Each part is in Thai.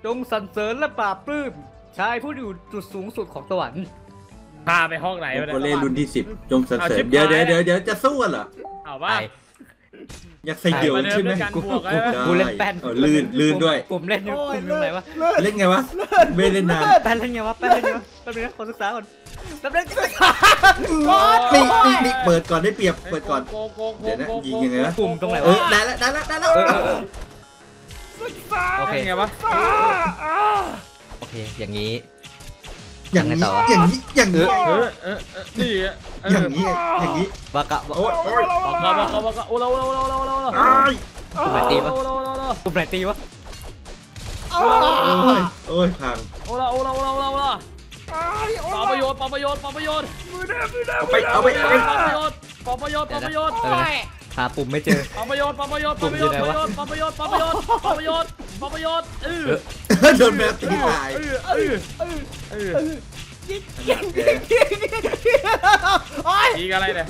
จงสรรเสริญและปราบปลื้มชายผู้อยู่จุดสูงสุดของสวรรค์พาไปห้องไหนวะเนี่ยโคเล่รุ่นที่10จงสรรเสริญเดี๋ยวจะสู้กันเหรอเอาว่าอยากใส่เดี่ยวใช่ไหมกูเล่นแป้นลื่นด้วยผมเล่นอยู่ปุ่มอยู่ไหนวะเล่นไงวะไม่เล่นนานแป้นเล่นไงวะแป้นเล่นไงวะแป๊บนึงนะขอศึกษาก่อนแป๊บนึงนี่เปิดก่อนได้เปรียบเปิดก่อนเดี๋ยวนะยิงยังไงวะปุ่มตรงไหนเอวะอได้แล้วโอเคไงวะโอเคอย่างนี้อย่างนี้ นี่วากะโอ้ยบอกโอ้เราปุ่มไหนตีวะปุ่มไหนตีวะโอ้ยพังโอ้เราปอประโยชน์เอาไปหาปุ่มไม่เจอปอประโยชน์โดนแมวตีตายยิงอะไรเนี่ย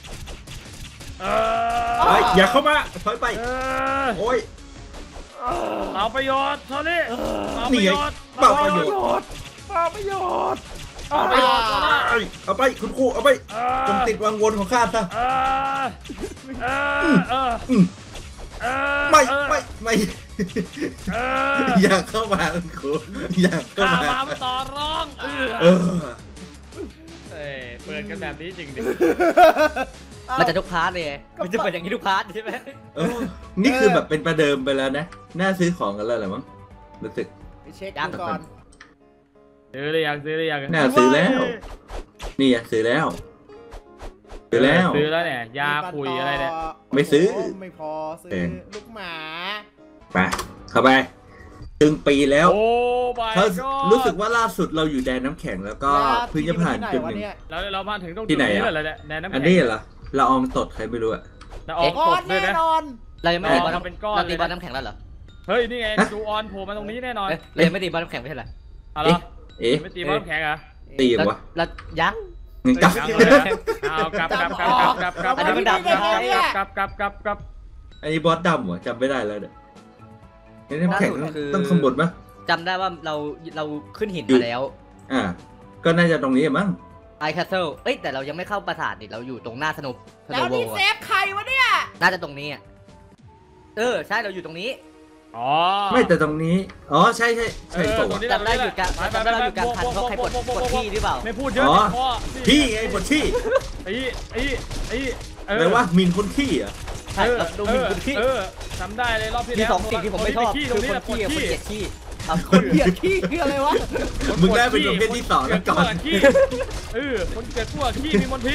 อย่าเข้ามาถอยไปโอ้ยเอาประโยชน์เท่านี้นี่ไงเปล่าประโยชน์ เอาไปคุณครูเอาไปจงติดวังวนของข้าซะไม่อยากเข้ามาคุณครูอยากเข้ามามาต่อร้องเปิดกันแบบนี้จริงดิมันจะทุกพาร์ทเลยมันจะเปิดอย่างนี้ทุกพาร์ทใช่ไหมนี่คือแบบเป็นประเดิมไปแล้วนะน่าซื้อของกันแล้วเหรอมั้งรู้สึกไปเช็คดูก่อนซื้อหรือยังน่าซื้อแล้วนี่ซื้อแล้วเนี่ยยาคุยอะไรเนี่ยไม่ซื้อไม่พอซื้อลูกหมาไปเข้าไปถึงปีแล้วโอ้บายก็รู้สึกว่าล่าสุดเราอยู่แดนน้ำแข็งแล้วก็เพิ่งจะผ่านจุดหนึ่งเรามาถึงตรงที่ไหนอ่ะแดนน้ำแข็งอันนี้เหรอเราอองตดใครไม่รู้อะเราออกกดด้วยนะเรายังไม่ตีบอลเป็นก้อนเราตีบอลน้ำแข็งแล้วเหรอเฮ้ยนี่ไงจูออนโผล่มาตรงนี้แน่นอนเรายังไม่ตีบอลน้ำแข็งไม่ใช่เหรออะไรไม่ตีบอลน้ำแข็งเหรอตีอย่างวะเรายังกลับกลับอันนี้มันดับกลับอันนี้บอสดำเหรอจำไม่ได้แล้วเนี่ยน้ำแข็งต้องขมบดมั้ยจำได้ว่าเราขึ้นหินมาแล้วก็น่าจะตรงนี้มั้งไอแคสเซิลเอ้ยแต่เรายังไม่เข้าปราสาทนี่เราอยู่ตรงหน้าสนุกแล้วนี่เซฟใครวะเนี่ยน่าจะตรงนี้อ่ะใช่เราอยู่ตรงนี้ไม่แต่ตรงนี้ใช่จำได้อยู่กลางคันเพราะใครปวดที่หรือเปล่าไม่พูดเยอะที่ไอ้ปวดที่อะไรวะมินคนที่อ่ะใช่ดูมินคนที่จำได้เลยรอบที่แล้วมี2 สิ่งที่ผมไม่ชอบคือคนที่กับคนเกลียดที่คนเกลียดที่คืออะไรวะมึงได้เป็นประเภทที่2แล้วก่อนคนเกลียดพวกขี้มีมลทิน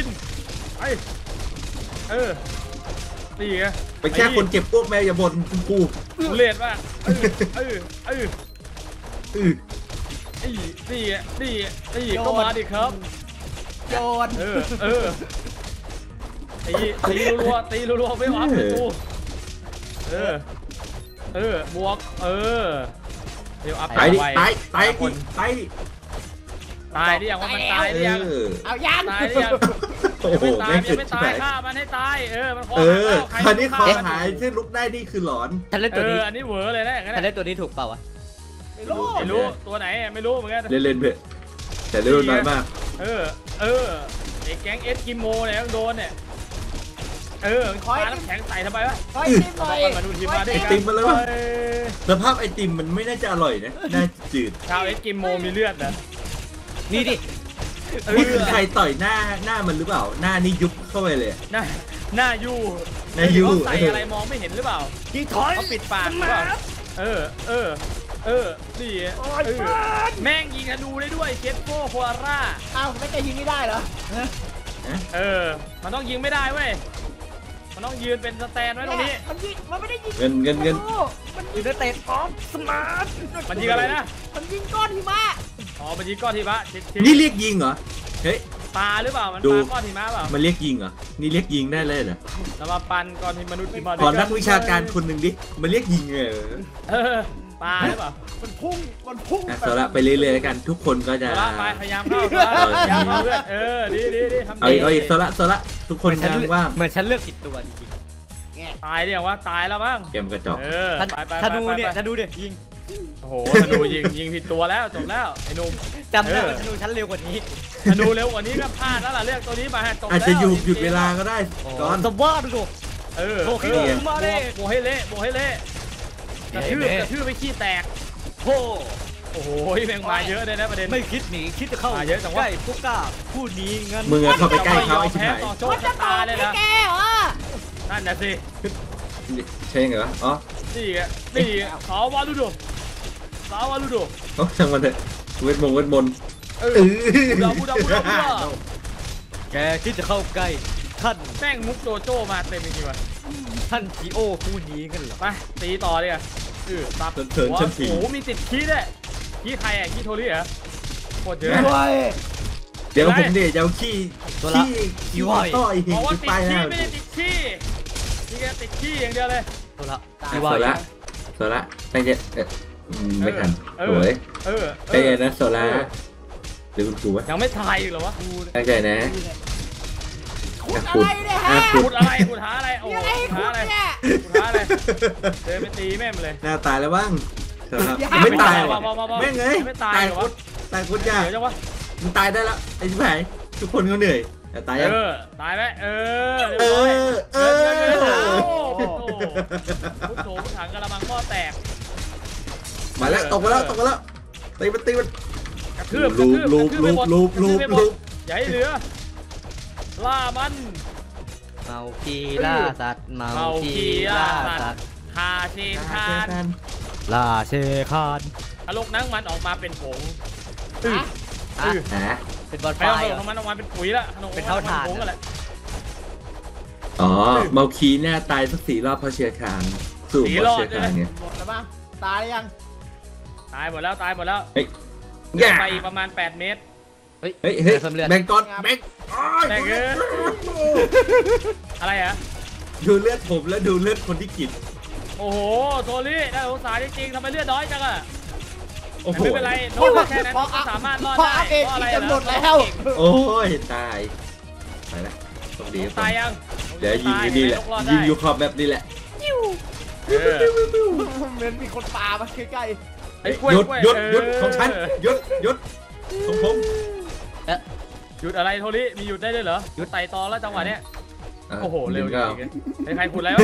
นี่ไงไปแค่คนเจ็บพวกแมวอย่าบ่นคุณครูเลียดมากนี่ก็มาดิครับโยนตีรัวไม่หวังกูบวกเดี๋ยวอัพตายดิตายดิอย่างว่ามันตายดิยังเอายันตายดิยังโอ้โหไม่ตายฆ่ามันให้ตายมันคราวนี้คอหายที่ลุกได้นี่คือหลอนฉันเล่นตัวนี้อันนี้เหวอเลยนะฉันเล่นตัวนี้ถูกเปล่าวะไม่รู้ตัวไหนไม่รู้เหมือนกันเล่นเพื่อแต่เล่นน้อยมากไอ้แก๊งเอสกิโมเนี่ยโดนเนี่ยคอยน้ำแข็งใส่ทำไมวะมาดูทีมมาดิไอติมมาเลยวะสภาพไอติมมันไม่น่าจะอร่อยนะน่าจืดชาวเอสกิโมมีเลือดนะนี่ดินี่คือใครต่อยหน้ามันหรือเปล่าหน้านี่ยุบเข้าไปเลยหน้ายูใส่อะไรมองไม่เห็นหรือเปล่ายิงถอยเขาปิดปากหรือเปล่านี่แม่งยิงธนูได้ด้วยเจ็ตโก้โคอาร่าไม่จะยิงไม่ได้เหรอมันต้องยิงไม่ได้เว้ยมันต้องยืนเป็นสแตนไว้ตรงนี้มันไม่ได้ยิงเงินมันยิงด้วยเตะสมาร์ทมันยิงอะไรนะมันยิงก้อนหิมะมันยิงก้อนหิมะนี่เรียกยิงเหรอเฮ้ยปลาหรือเปล่ามันปลาก้อนหิมะเปล่ามันเรียกยิงเหรอนี่เรียกยิงได้เลยเหรอเรามาปั่นก้อนหิมะมนุษย์หิมะขอนักวิชาการคนหนึ่งดิมันเรียกยิงปลาหรือเปล่ามันพุ่งโซล่าไปเรื่อยๆกันทุกคนก็จะพยายามเข้าเพื่อนดีทำเอาอีกโซล่าทุกคนกำลังว่างเหมือนฉันเลือกผิดตัวจริงตายเดี๋ยวว่าตายแล้วบ้างเกมกระจอกถ้าดูเนี่ยยิงโอ้โหธนูยิงผิดตัวแล้วจบแล้วไอ้หนุ่มจำได้ว่าธนูฉันเร็วกว่านี้ธนูเร็วกว่านี้ก็พลาดแล้วล่ะเลือกตัวนี้มาจบแล้วอาจจะหยุดเวลาก็ได้ก่อนสว่าดูเออโอเคมาดิโบให้เละโบให้เละกระทืบไปขี้แตกโอ้โอ้โหแม่งมาเยอะเลยนะประเด็นไม่คิดหนีคิดจะเข้ามาเยอะจังวะใกล้พวกกล้าผู้นี้งั้นมึงอะเข้าไปใกล้เขาไอ้ชิบแพ้หายต่อโชมัคนจะชะตอตาบเลยให้นะแกเหรอนั่นน่ะสิใช่ไงวะอ๋อนี่สาวาลูโดสาวาลูโดโอ้ช่างมันเถอะเวทมนต์เออบูดาแกคิดจะเข้าใกล้ท่านแม่งมุกโจโจ้มาเต็มจริงๆว่ะท่านทีโอผู้นี้กันเหรอไปตีต่อเลยอ่ะตับเถินชั้นโอ้สี่โหมีติดขี้ด้วยขี้ใครอ่ะขี้โทรี่เหรอโคตรเยอะด้วยเดี๋ยวผมเดี๋ยวจะเอาขี้ต้อยหิบนอกว่าขึ้นติดไปขี้ฮะไม่ได้ติดขี้นี่แกติดขี้อย่างเดียวเลยโซละโซละโซละตั้งใจไม่ทันโอ้ยเออตั้งใจนะโซละหรือคุณครูวะยังไม่ทายอีกเหรอวะตั้งใจนะขุดอะไรเนี่ยฮะขุดอะไรขุดหาอะไรโอ้ยังไงให้ขุดเนี่ยขุดหาอะไรเดินไปตีแม่มเลยหน้าตายแล้วบ้างโซละอย่าไม่ตายไม่แม่งไงไม่ตายตายเหรอคุวะดตายคุดยากเดี๋ยวจังวะมันตายได้แล้วไอ้ชิบหายทุกคนเขาเหนื่อยแต่ตายยังตายไหมเออเออพุทโธพุทถังกระมังหม้อแตกมาแล้วตกมาแล้วตีมันกระทืบลูบอย่าให้เหลือล่ามันเมาคีล่าสัตว์เมาคีล่าสัตว์คาเชนคานล่าเชคานทะลกนังมันออกมาเป็นผงฮะเป็นบอลไฟไปเอาขนมมันออกมาเป็นปุ๋ยละขนมเป็นเท่าฐานผงกันแหละอ๋อเมาคีแน่ตายสัก4 รอบเพราะเชียร์คางสู้เพราะเชียร์คางเนี่ยหมดแล้วมั้งตายยังตายหมดแล้วตายหมดแล้วอย่าไปอีกประมาณ8 เมตรเฮ้ยเฮ้ย แบงก้อนแบงแม่งเอ้ยอะไรอ่ะดูเลือดผมแล้วดูเลือดคนที่กินโอ้โหโทลี่น่าสงสารจริงๆทำไมเลือดน้อยจังอ่ะโอ้โหไม่เป็นไรโน้ตแค่นั้นก็สามารถรอดพอได้อัพเองเพราะอะไรกินกันหมดแล้วโอ้ยตายไปละโชคดีครับตายยังเดี๋ยวยิงนี่แหละยิงยูคอแบบนี้แหละเออเหมือนมีคนปามาใกล้ไอ้กล้วยหยุดกล้วยหยุดเออหยุดของฉันหยุดของผมหยุดอะไรโทลี่มีหยุดได้ด้วยเหรอหยุดไต่ตอแล้วจังหวะเนี้ยโอ้โหเร็วจริงๆไอ้ใครขุดอะไรวะ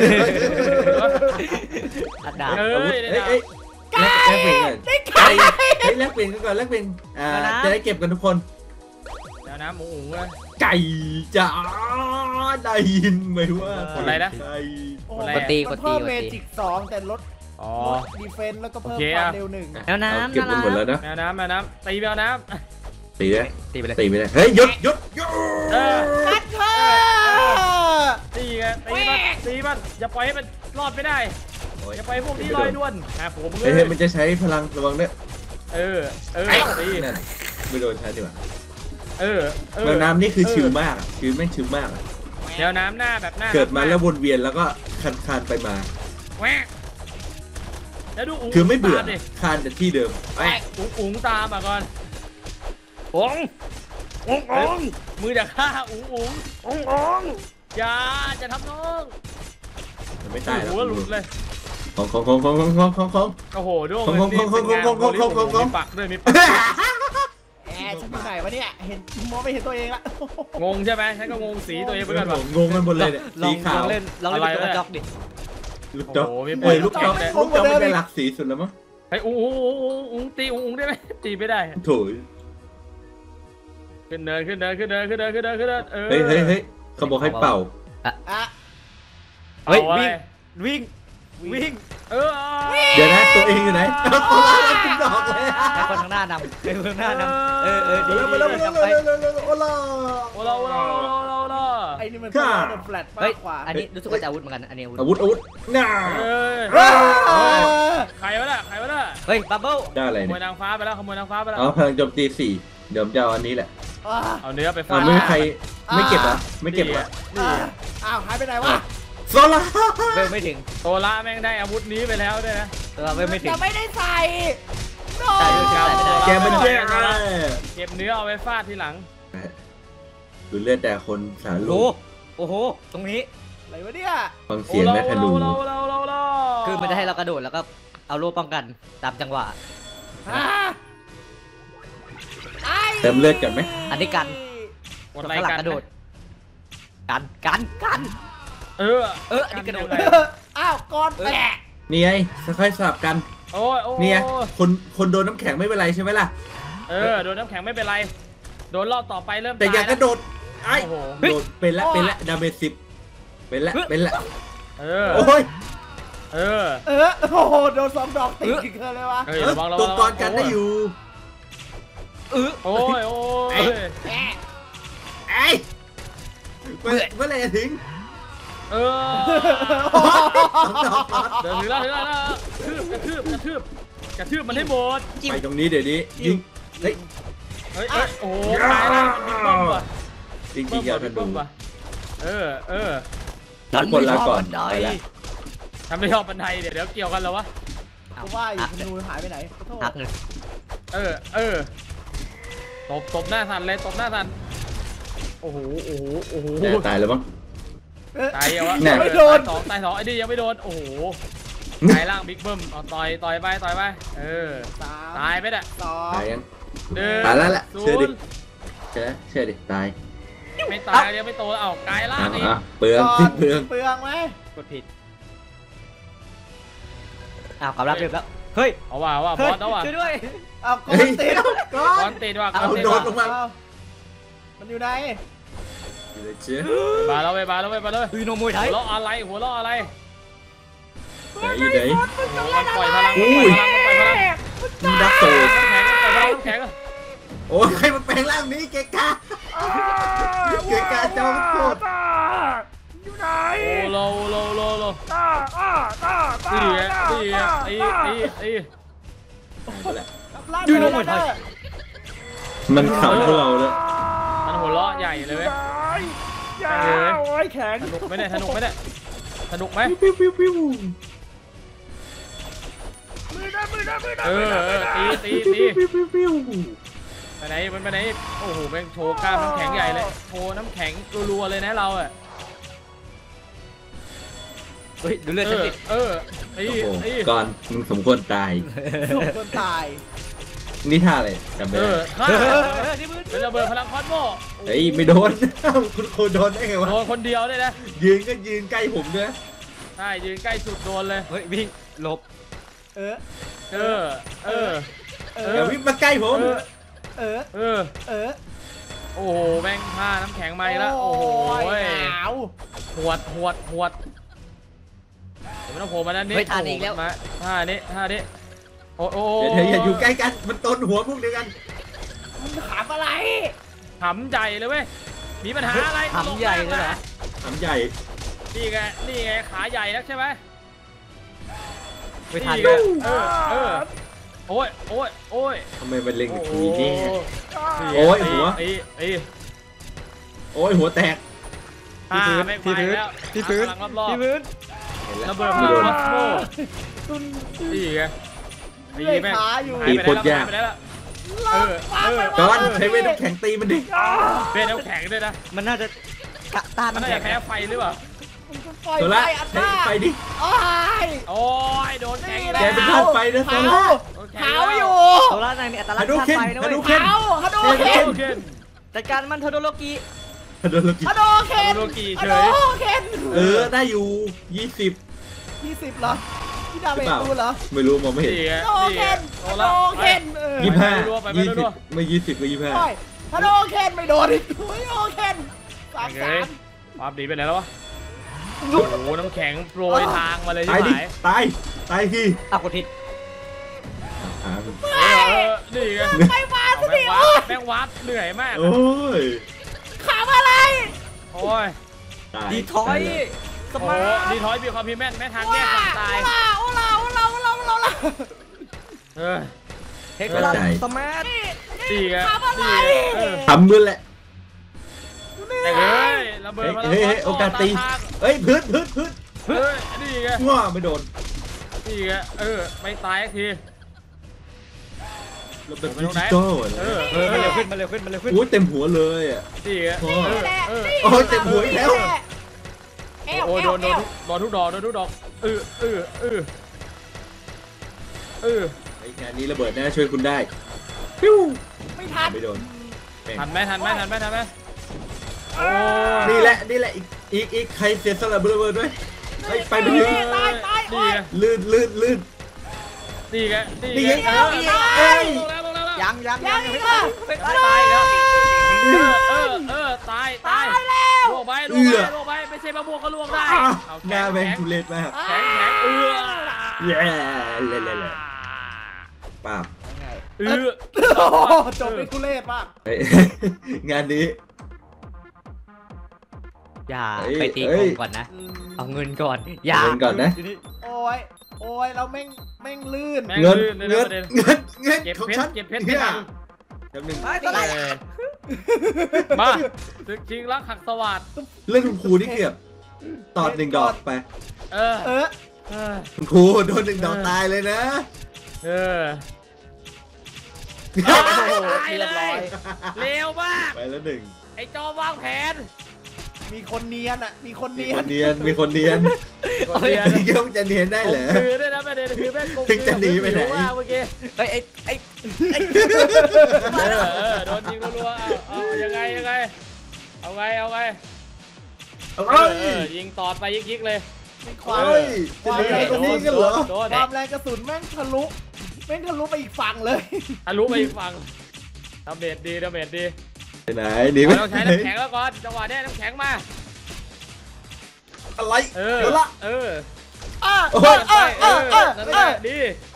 อัดดาบเอ้ยเอ้ยแลกเปลี่ยนกันไก่แลกเปลี่ยนกันก่อนแลกเปลี่ยนจะได้เก็บกันทุกคนเดี๋ยวนะหมูอุ๋งเลยไก่จ๋าได้ยินไหมว่าคนอะไรนะไก่ๆโอ้คนแรโหกมันเพิ่มเมจิก2แต่ลดอ๋อดีเฟนส์แล้วก็เพิ่มโอเคควาอะมเร็ว1 แล้วน้ำเก็บกันหมดแล้วนะแมวน้ำตีแมวน้ำตีเลยตีไปเลยตีไม่ได้เฮ้ยหยุดเออนัดเธอตีไงตีมันอย่าปล่อยให้มันรอดไม่ได้อย่าปล่อยให้พวกนี้ลอยด้วนหาผมเลเฮ้ยยมันจะใช้พลังระวังด้วยเออตีนั่นไม่โดนใช้ดีกว่าเออแมวน้ำนี่คือชิลมากชีวิตแม่งชิลมากแมวน้ำหน้าแบบหน้าเกิดมาแล้ววนเวียนแล้วก็คานไปมาแหวกแล้วดูคือไม่เบื่อตาดิคานแต่ที่เดิมแหวกอุ๋งตามมาก่อนอุ๋งมือจะฆ่าอุ๋งอย่าจะทำน้องมันไม่ตายหรอกหัวหลุดเลยของโอ้โหด้วงของมีปักด้วยมีปักแอร์ฉันอยู่ไหนวะเนี่ยเห็นมองไม่เห็นตัวเองละงงใช่ไหมฉันก็งงสีตัวเองเหมือนกันว่ะงงกันหมดเลยเนี่ยลอสีงขาวเล่นตัวจ็อกดิลูกจ๊อกโอ้โหมีลูกจ๊อกไม่ได้หลักสีสุดแล้วมั้งไอ้อุ๋งตีอุ๋งได้ไหมตีไม่ได้โถ่ขึ้นเดินเออเฮ้ยเขาบอกให้เป่าอ่ะเฮ้ยเอาไว้วิ่งเออเดี๋ยวนะตัวเองอยู่ไหนตัวละคุณดอกเลยให้คนข้างหน้านำให้คนข้างหน้านำดีมาแล้วกลับไปโอ้ล่ะโอ้เราไอ้นี่มันเป็นแฟลตมาเฮ้ยกกว่าอันนี้รู้สึกว่าจะอาวุธเหมือนกันอันนี้อาวุธน่าเอ้ยใครวะน่ะเฮ้ยบับเบิ้ลได้อะไรขโมเนี่ยยนางฟ้าไปแล้วอ๋อพลังโจมตี4เดี๋ยวจะเอาอันนี้แหละเอาเนื้อไปฟาไม่มีใครไม่เก็บอ่ะไม่เก็บอ่ะอ้าวหายไปไหนวะโซล่าเวลไม่ถึงโตละแม่งได้อาวุธนี้ไปแล้วด้วยนะตัวเวลไม่ถึงจะไม่ได้ใส่โใส่ด้วยกันแกมันแย่เก็บเนื้อเอาไปฟาดทีหลังดูเลือดแต่คนสารลูโอ้โหตรงนี้อะไรวะเนี่ยฟังเสียงและธนูเราคือมันจะให้เรากระโดดแล้วก็เอาโล่ป้องกันตามจังหวะเติมเลือดกันไหมอันนี้กันกดส่วนไลข้างหลังค์กันกระโดดกันเอออันนี้กระโดดอ้าวก่อนแปะนี่ไงค่อยๆสลับกันโอ้ยโอ้ยเนี่ยคนโดนน้ำแข็งไม่เป็นไรใช่ไหมล่ะโดนน้ำแข็งไม่เป็นไรโดนรอบต่อไปเริ่มแต่อย่ากระโดดไอ้โอ้โหโดดเป็นละดาเมจ10เป็นละเออโอ้ยเออโอ้โหโดน2 ดอกติดกันเลยวะเฮ้ยระวังระวังตัวกรกันได้อยู่โอ้ยโอ้ยไอ้เมื่อไหร่จะถึงเออเดินถึงแล้วกระทืบมันให้หมดไปตรงนี้เดี๋ยวนี้ยิงเฮ้ยเฮ้ยโอ้โหตายแล้วบิ๊กเบิ้มว่ะจริงๆอย่าทันดูว่ะเออทุกคนลาก่อนไปละทำได้ยอดบันไดเดี๋ยวเกี่ยวกันแล้ววะกูว่าอีกธนูหายไปไหนขอโทษหักเลยตบหน้าทันเลยตบหน้าทันโอ้โหแน่ตายแล้วมั้งตายยังวะแน่ไม่โดนตายสองไอ้ดิยังไม่โดนโอ้โหตายล่างบิ๊กเบิ้มเอาต่อยไปตายไปน่ะตายยัง 1 ตายแล้วแหละเชื่อดิ 0 เชื่อดิตายไม่ตายยังไม่โตเอากายล่างอีกเปลืองสิ้นเปลืองเปลืองไหมกดผิดอ้าวกลับรับเรียบแล้วเฮ้ยเอาว่ะบอสเอาว่ะช่วยด้วยเอาก่อนติดก่ก้ออน นติดว่ะเอาโดดลงมามันอยู่ไหนอยู่เลยเชื่อมาแล้วไปเลยดูโนมวยไทยหัวเราะอะไรหัวเราะอะไรไหนอยู่ไหนมันปล่อยพลังอุ้ย มีดักโตน้ำแข็งโอ้ยใครมาแปลงร่างนี้เกกาจอมโคตรโอ้โลตีดูโนมวยไทยมันขำพวกเราเลยมันหัวเราะใหญ่เลยเว้ยโอ้ยแข็งสนุกไหมไหมปิ้วปิ้วปิ้วตีปิ้วปิ้วปิ้วไปไหนโอ้โหแม่งโชว์กล้ามน้ำแข็งใหญ่เลยโชว์น้ำแข็งรัวๆเลยนะเราอ่ะเฮ้ยดูเลือดฉันดิโอ้โหก่อนมึงสมควรตายสุกคนตายนี่ท่าอะไรจำไม่ได้ฆ่าที่มือเป็นระเบิดพลังคอสโมเฮ้ยไม่โดน คุณโคโดนได้ไงวะโดนคนเดียวเลยนะยืนก็ยืนใกล้ผมด้วยใช่ยืนใกล้สุดโดนเลยเฮ้ยวิ่งหลบเอออย่าวิ่งมาใกล้ผมโอ้โหแม่งผ้าน้ำแข็งมาอีกแล้วโอ้โหหนาวหวดเดี๋ยวไม่ต้องโผล่มาด้านนี้มาท่านี้โอ้เดี๋ยวอย่าอยู่ใกล้กันมันต้นหัวพวกเดียวกันมึงถามอะไรหำใหญ่เลยเว้ยมีปัญหาอะไรทำใหญ่เลยเหรอทำใหญ่นี่ไงขาใหญ่นักใช่ไหมไม่ทันโอ้ยทำไมมันเล็งอย่างนี้เนี่ยโอ้ยหัวแตกที่พื้นไม่ไหวที่พื้นแล้วที่พื้นพลังรอบที่พื้นๆระเบิดพลังคอสโมนี่ไงเลื่อยขาอยู่หายไปแล้วก้อนใช้เวทน้ำแข็งตีมันดิเป็นน้ำแข็งด้วยนะมันน่าจะกะต้านมันน้ำน่าแข็จะงแพ้ไฟหรือเปล่ามึงก็ปล่อยโซไปล่าอัดหใช้น้าไฟดิโอ้ยโอ้ยโดนแข็งอีกแกแล้วเป็นธาตุไฟนะโซล่าขาวอยู่โซล่านายมีอัตลักษณ์ฮาโดธาตุเคนไฟนะฮาเว้โดยเคนขาวฮัลโหลเคนโอเคจัดการมันเทอร์โดโลกิฮาโดโลกิฮัลโหลเคนโลกีเฉฮัลโหลยเคนได้อยู่20 20เหรอพี่ดาวเบตูนเหรอไม่รู้มองไม่เห็นนี่ไงฮัลโหลนี่เคนโซฮัลโหลล่าเคนไปไม่รู้ 25 ไม่20ก็โอ้ยฮัลโหลเคนไม่โดนอีกฮัลโหลเคนสามเฮ้ยความดีไปไหนแล้ววะโอ้โหน้ำแข็งโปรยทางมาเลย 25ตายใช่ดิไหมตายพี่อ้าวกดผิดนี่ไงไปมาสิแม่งวัดเหนื่อยมากโอ้ยขาวอะไรโอ้ยตายดีทอยสโอ้มาร์ทดีทอยมีความพิมพ์แม่ทางแยกความตายโอลาเออเทคลับสมาร์ทดีไงขาวอะไรทำมือแหละแต่เฮ้ยระเบิดเฮ้ยโอกาสตีเฮ้ยพื้นเฮ้ยนี่ไงว้าไม่โดนนี่ไงไม่ตายสักทีเราเป็นดิจิตอลมันเร็วขึ้นมันเร็วขึ้นโอ้ยเต็มหัวเลยอ่ะนี่ไงโอ้ยเต็มหัวอีกแล้วโอ้โดนทุกดอกไอ้งานนี้ระเบิดน่าช่วยคุณได้ปิ้วไม่ทันไม่โดนทันไหมโอ้นี่แหละอีกใครเสียสละระเบิดด้วยไปไม่ถึงตายโอ้ยลื่นนี่ไงนี่ไงลงแล้วยังตายแล้วตายลวกไปไม่ใช่มะม่วงก็ลวกได้หน้าแบงทุเรศมากแข็งแย่เลยป้าบจบเป็นทุเรศมากงานนี้อย่าไปตีกงก่อนนะเอาเงินก่อนอย่าเงินก่อนนะโอ้ยเราแม่งลื่นเงินของฉันเก็บเพชรไม่ทันจำหนึ่งมาศึกชิงรักหักสวัสดเรื่องคุณครูที่เกือบตอด1 ดอกไป คุณครูโดน1 ดอกตายเลยนะตายเลยเร็วมากไปแล้ว1 ไอ้จอวางแผนมีคนเนียนมีคนมีเนียคนนเนียนพี่เกี้ยวจะเนียนได้เหรอคือด้วยนะประเด็นคือแม่งถึงจะหนีไปไหนเมื่อกี้ไอ้โดนยิงรัวๆเอายังไงเอาไงยิงตอดไปยิกเลยความแรงกระสุนความแรงกระสุนแม่งทะลุไปอีกฝั่งเลยทะลุไปอีกฝั่งดาเมจดีไปไหนหนีไปต้องใช้น้ำแข็งแล้วก่อนจังหวะนี้น้ำแข็งมาอะไรเออดี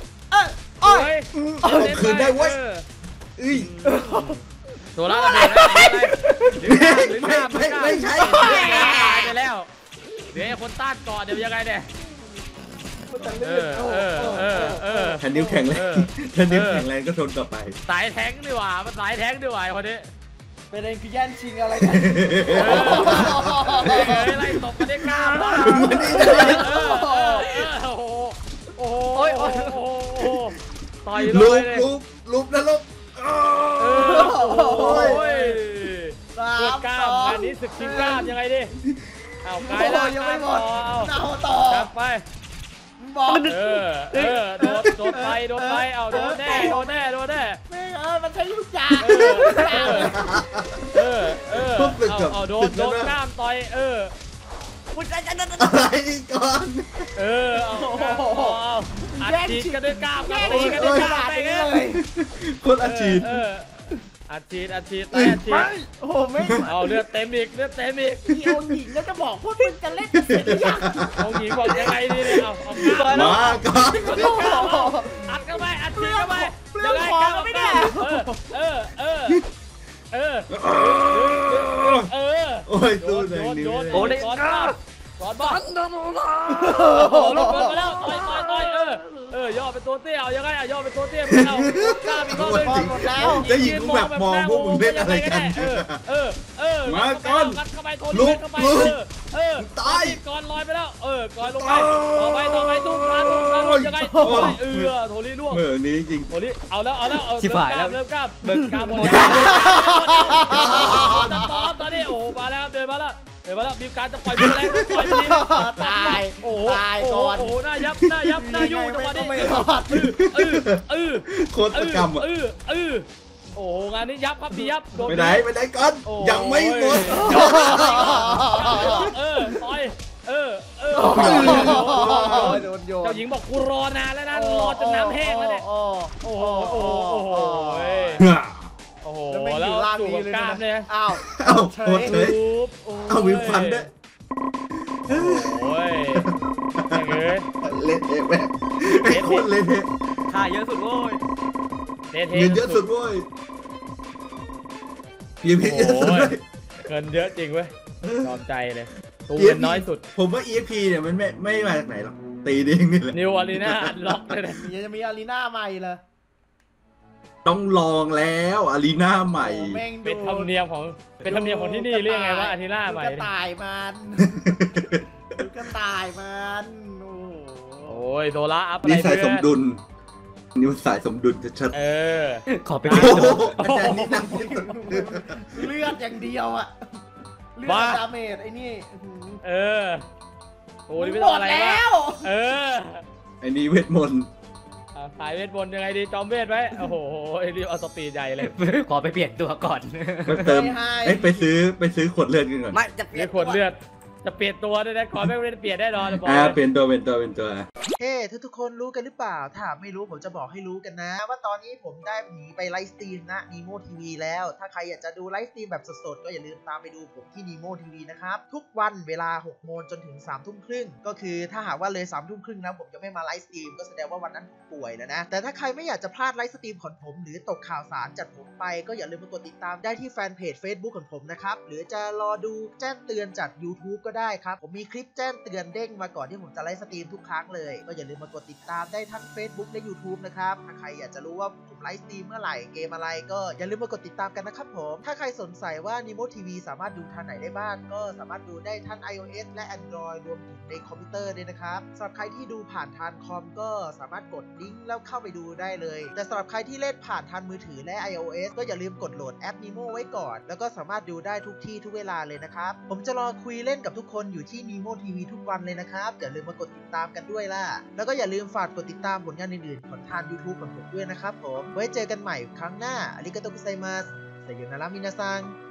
คืนได้เว้ยตัวละระเบิดไม่ใช่ตายไปแล้วเดี๋ยวคนต้านเกาะเดี๋ยวยังไงเนี่ยทันนิ้วแข็งแรงก็ทนต่อไปสายแทงดีกว่ามันสายแทงดีกว่าคนนี้ประเด็นคือแย่งชิงอะไรกันไล่ตบกันได้กล้ามากโอ้โหต่อยเลยลุบนะลุบเกิดกล้ามอันนี้ศึกชิงกล้ามยังไงดิเอาไกลแล้วยังไม่หมดเอาต่อจับไปบอกโดนไปเอาโดนแน่มันใช้ลูกจ่าเอาโดนกล้ามต่อยคุณจะอะไรก่อนเอาอัดฉีดกันด้วยกล้ามตีกันด้วยกล้ามไปเลยคนอัดฉีดอัดฉีดโอ้โหไม่เอาเลือดเต็มอีกพี่องหญิงแล้วจะบอกพวกมึงจะเล่นเสร็จหรือยังองหญิงบอกยังไงดีเนี่ยเอามาก่อนอัดเข้าไปอัดฉีดเข้าไปเรื่องของไม่ได้โอ้ยตู้ไหนนี่โอ้ยสอนบอลลงมาแล้วต่อยย่อเป็นตัวเตี้ยเอายังไงย่อเป็นตัวเตี้ยเอากล้ามีข้อเลยจะยิงกูแบบมองพวกมึงเล่นอะไรกันมาก่อนลุกตายก่อนลอยไปแล้วก่อนลงไปต่อไปตุ้มขายังไงโทลี่ล่วงนี้จริงโทลี่เอาแล้วชิบหายแล้วเริ่มกล้ามหมดตอนนี้โอ้มาแล้วเดินมาแล้วมีการจะปล่อยแรงปล่อยทีตายก่อนโอ้หน้ายับหน้ายุ่งจังหวะนี้โคตรกรรมโอ้งานนี้ยับครับยับไปไหนก่อนยังไม่หมดต่อยโดนโยนเจ้าหญิงบอกกูรอนานแล้วนะรอจนน้ำแห้งแล้วเนี่ยโอ้โหแล้วจูบกล้ามเลยอ้าวโคตรเลยเอาวิวควันด้วยโอ้ยเละเทะแม่โคตรเละเทะค่าเยอะสุดโว้ยเงินเยอะสุดโว้ยเงินเยอะสุดเงินเยอะจริงเว้ยยอมใจเลยตัวเงินน้อยสุดผมว่า EXP เนี่ยมันไม่มาจากไหนหรอกตีเองนี่แหละนิวอารีนาล็อกเลยจะมีอารีนาใหม่เลยต้องลองแล้วอารีนาใหม่เป็นธรรมเนียมของที่นี่เรื่องไงว่าอารีนาใหม่กระต่ายมันโอ้ยโซล่าอัพอะไรนี่สายสมดุลนี่มันสายสมดุลชัดขอไปอาจารย์นี่นั่งเลือดอย่างเดียวอะเลือดดาเมจไอ้นี่โอ้ยไม่ต้องอะไรแล้วไอ้นี่เวทมนต์ขายเวทมนต์ยังไงดีจอมเวทไหมโอ้โหรีบเอาสปีดใหญ่เลยขอไปเปลี่ยนตัวก่อนมาเติมไปซื้อขวดเลือดกันก่อนไม่จะเปลี่เรียยนกคนเลือดจะเปลี่ยนตัวด้วยนะก่อนไม่ได้เปลี่ยนแน่นอนบอกเป็นตัวเฮ้ทุกคนรู้กันหรือเปล่าถ้าไม่รู้ผมจะบอกให้รู้กันนะว่าตอนนี้ผมได้หนีไปไลฟ์สตรีมนะ Nemo TV แล้วถ้าใครอยากจะดูไลฟ์สตรีมแบบสดๆก็อย่าลืมตามไปดูผมที่ Nemo TV นะครับทุกวันเวลา 6 โมงจนถึง 3 ทุ่มครึ่งก็คือถ้าหากว่าเลย 3 ทุ่มครึ่งแล้วผมจะไม่มาไลฟ์สตรีมก็แสดงว่าวันนั้นผมป่วยแล้วนะแต่ถ้าใครไม่อยากจะพลาดไลฟ์สตรีมของผมหรือตกข่าวสารจากผมไปก็อย่าลืมมากดติดตามได้ที่แฟนเพจ Facebook ของผมนะครับหรือจะรอดูแจ้งเตือนจาก YouTube ก็ได้ครับผมมีคลิปแจ้งเตือนเด้งมาก่อนที่ผมจะไลฟ์สตรีมทุกครั้งเลยก็อย่าลืมมากดติดตามได้ทั้ง Facebook และ YouTube นะครับถ้าใครอยากจะรู้ว่าผมไลฟ์สตรีมเมื่อไหร่เกมอะไรก็อย่าลืมมากดติดตามกันนะครับผมถ้าใครสงสัยว่า Nemo TV สามารถดูทางไหนได้บ้างก็สามารถดูได้ทั้ง iOS และ Android รวมถึงในคอมพิวเตอร์ด้วยนะครับสำหรับใครที่ดูผ่านทางคอมก็สามารถกดลิงก์แล้วเข้าไปดูได้เลยแต่สำหรับใครที่เล่นผ่านทางมือถือและ iOS ก็อย่าลืมกดโหลดแอป Nemo ไว้ก่อนแล้วก็สามารถดูได้ทุกที่ทุกเวลาเลยนะครับผมจะรอคุยเล่นกับทุกคนอยู่ที่ Nemo TV ทุกวันเลยนะครับอย่าลืมมากดติดตามกันด้วยล่ะแล้วก็อย่าลืมฝากกดติดตามผลงานอื่นๆของทาง YouTube ของผมด้วยนะครับผมไว้เจอกันใหม่ครั้งหน้าอาริกาโตกุไซมัสไซโยนารามินาซัง